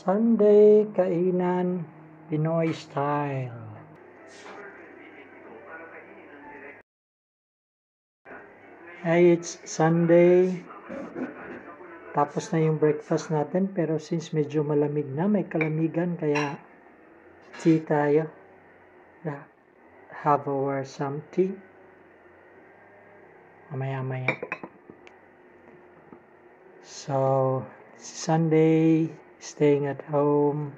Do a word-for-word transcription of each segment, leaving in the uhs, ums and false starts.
Sunday kainan Pinoy style. Ay, it's Sunday. Tapos na yung breakfast natin, pero since medyo malamig na, may kalamigan, kaya tea tayo. Yeah. Have our some tea. Mamaya-maya. So, Sunday, staying at home.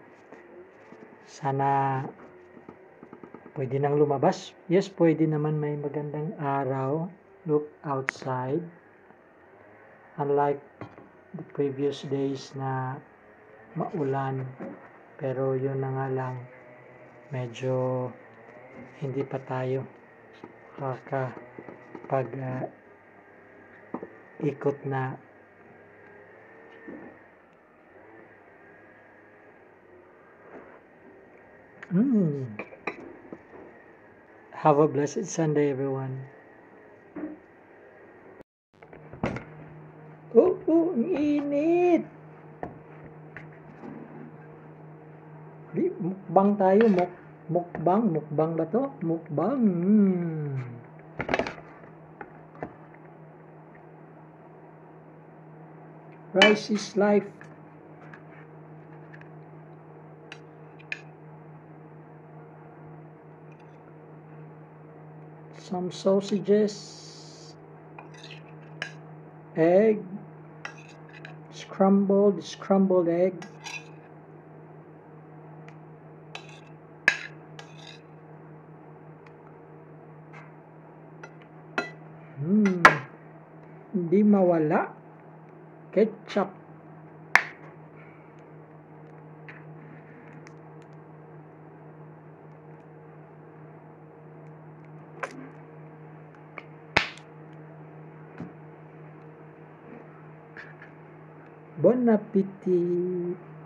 Sana pwede nang lumabas. Yes, pwede naman, may magandang araw. Look outside. Unlike the previous days na maulan. Pero yun na nga lang, medyo hindi pa tayo makakapag uh, ikot na. Mm. Have a blessed Sunday, everyone. Oh, oh, ang init! Di, mukbang tayo, muk, mukbang, mukbang ba to? Mukbang. Mm. Rice is life. Some sausages, egg, scrambled, scrambled egg. Hmm, hindi mawala. Ketchup. Bon appetit.